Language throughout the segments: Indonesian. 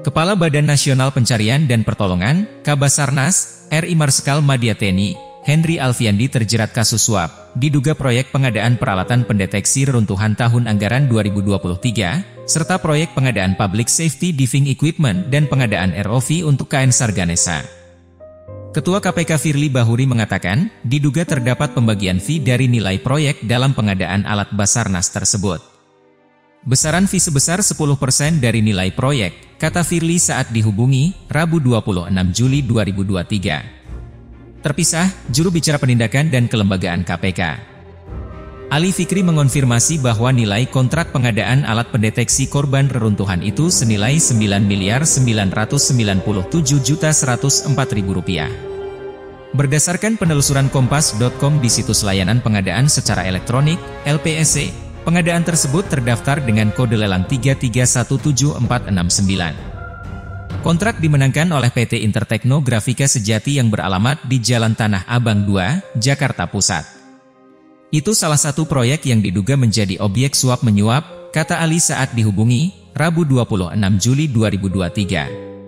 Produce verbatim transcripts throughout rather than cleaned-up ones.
Kepala Badan Nasional Pencarian dan Pertolongan, Kabasarnas, R I Marsikal Madya T N I, Henry Alfiandi terjerat kasus suap, diduga proyek pengadaan peralatan pendeteksi reruntuhan tahun anggaran dua ribu dua puluh tiga, serta proyek pengadaan Public Safety Diving Equipment dan pengadaan R O V untuk K N Sarganesa. Ketua K P K Firly Bahuri mengatakan, diduga terdapat pembagian fee dari nilai proyek dalam pengadaan alat Basarnas tersebut. Besaran fee sebesar sepuluh persen dari nilai proyek, kata Firly saat dihubungi, Rabu dua puluh enam Juli dua ribu dua puluh tiga. Terpisah, juru bicara penindakan dan kelembagaan K P K, Ali Fikri mengonfirmasi bahwa nilai kontrak pengadaan alat pendeteksi korban reruntuhan itu senilai sembilan miliar sembilan ratus sembilan puluh tujuh juta seratus empat ribu rupiah. Berdasarkan penelusuran kompas titik com di situs layanan pengadaan secara elektronik, L P S C, pengadaan tersebut terdaftar dengan kode lelang tiga tiga satu tujuh empat enam sembilan. Kontrak dimenangkan oleh P T Intertekno Grafika Sejati yang beralamat di Jalan Tanah Abang dua, Jakarta Pusat. Itu salah satu proyek yang diduga menjadi objek suap-menyuap, kata Ali saat dihubungi, Rabu dua puluh enam Juli dua ribu dua puluh tiga.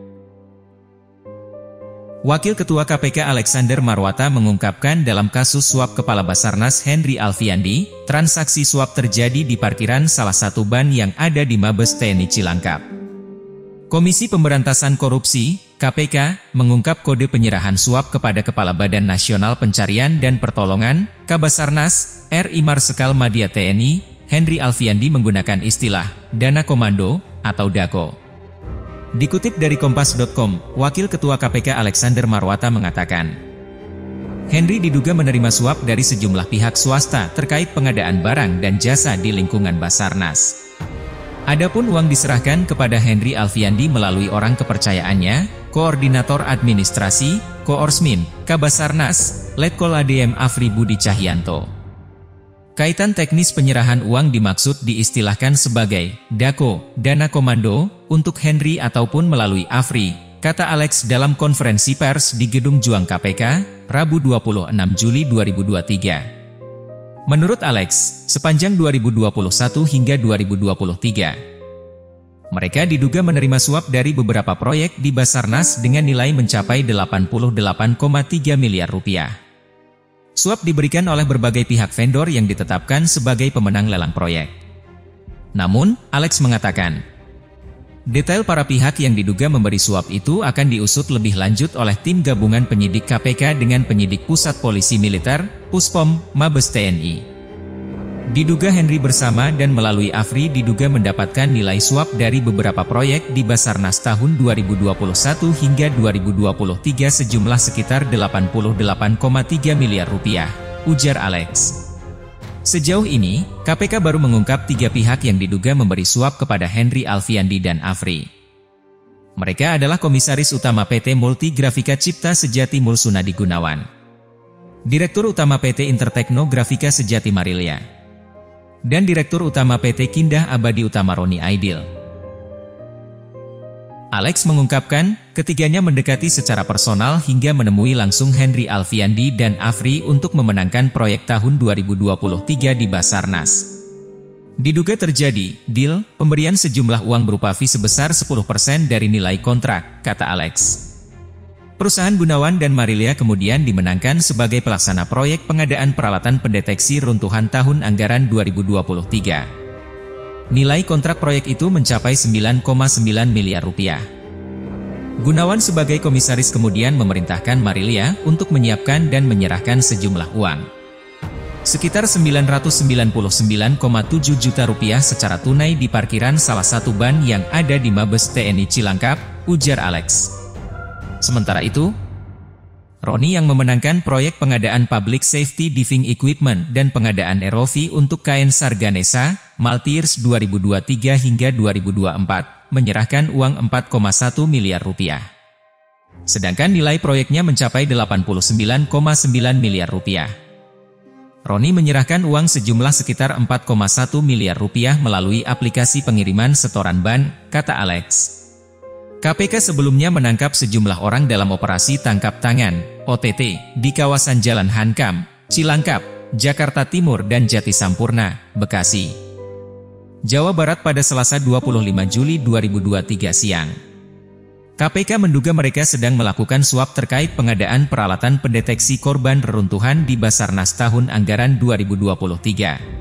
Wakil Ketua K P K Alexander Marwata mengungkapkan dalam kasus suap Kepala Basarnas Henry Alfiandi, transaksi suap terjadi di parkiran salah satu ban yang ada di Mabes T N I Cilangkap. Komisi Pemberantasan Korupsi, K P K, mengungkap kode penyerahan suap kepada Kepala Badan Nasional Pencarian dan Pertolongan, Kabasarnas, R I Marsikal Madya T N I, Henry Alfiandi menggunakan istilah dana komando atau DAKO. Dikutip dari kompas titik com, Wakil Ketua K P K Alexander Marwata mengatakan, Henry diduga menerima suap dari sejumlah pihak swasta terkait pengadaan barang dan jasa di lingkungan Basarnas. Adapun uang diserahkan kepada Henry Alfiandi melalui orang kepercayaannya, Koordinator Administrasi, Koorsmin, Kabasarnas, Letkol A D M Afri Budi Cahyanto. Kaitan teknis penyerahan uang dimaksud diistilahkan sebagai DAKO, dana komando, untuk Henry ataupun melalui Afri, kata Alex dalam konferensi pers di Gedung Juang K P K, Rabu dua puluh enam Juli dua ribu dua puluh tiga. Menurut Alex, sepanjang dua ribu dua puluh satu hingga dua ribu dua puluh tiga, mereka diduga menerima suap dari beberapa proyek di Basarnas dengan nilai mencapai delapan puluh delapan koma tiga miliar rupiah. Suap diberikan oleh berbagai pihak vendor yang ditetapkan sebagai pemenang lelang proyek. Namun, Alex mengatakan, detail para pihak yang diduga memberi suap itu akan diusut lebih lanjut oleh tim gabungan penyidik K P K dengan penyidik Pusat Polisi Militer, Puspom, Mabes T N I. Diduga Henry bersama dan melalui Afri diduga mendapatkan nilai suap dari beberapa proyek di Basarnas tahun dua ribu dua puluh satu hingga dua ribu dua puluh tiga sejumlah sekitar delapan puluh delapan koma tiga miliar rupiah, ujar Alex. Sejauh ini, K P K baru mengungkap tiga pihak yang diduga memberi suap kepada Henry Alfiandi dan Afri. Mereka adalah Komisaris Utama P T Multi Grafika Cipta Sejati Mulsunadi Gunawan, Direktur Utama P T Intertekno Grafika Sejati Marilia, dan Direktur Utama P T Kindah Abadi Utama Roni Aidil. Alex mengungkapkan, ketiganya mendekati secara personal hingga menemui langsung Henry Alfiandi dan Afri untuk memenangkan proyek tahun dua ribu dua puluh tiga di Basarnas. Diduga terjadi deal pemberian sejumlah uang berupa fee sebesar sepuluh persen dari nilai kontrak, kata Alex. Perusahaan Gunawan dan Marilia kemudian dimenangkan sebagai pelaksana proyek pengadaan peralatan pendeteksi runtuhan tahun anggaran dua ribu dua puluh tiga. Nilai kontrak proyek itu mencapai sembilan koma sembilan miliar rupiah. Gunawan sebagai komisaris kemudian memerintahkan Marilia untuk menyiapkan dan menyerahkan sejumlah uang, sekitar sembilan ratus sembilan puluh sembilan koma tujuh juta rupiah secara tunai di parkiran salah satu ban yang ada di Mabes T N I Cilangkap, ujar Alex. Sementara itu, Roni yang memenangkan proyek pengadaan Public Safety Diving Equipment dan pengadaan R O V untuk K N Sarganesa, Maltiers dua ribu dua puluh tiga hingga dua ribu dua puluh empat, menyerahkan uang empat koma satu miliar rupiah. Sedangkan nilai proyeknya mencapai delapan puluh sembilan koma sembilan miliar rupiah. Roni menyerahkan uang sejumlah sekitar empat koma satu miliar rupiah melalui aplikasi pengiriman setoran ban, kata Alex. K P K sebelumnya menangkap sejumlah orang dalam operasi tangkap tangan, O T T, di kawasan Jalan Hankam, Cilangkap, Jakarta Timur dan Jati Sampurna, Bekasi, Jawa Barat pada Selasa dua puluh lima Juli dua ribu dua puluh tiga siang. K P K menduga mereka sedang melakukan suap terkait pengadaan peralatan pendeteksi korban reruntuhan di Basarnas tahun anggaran dua ribu dua puluh tiga.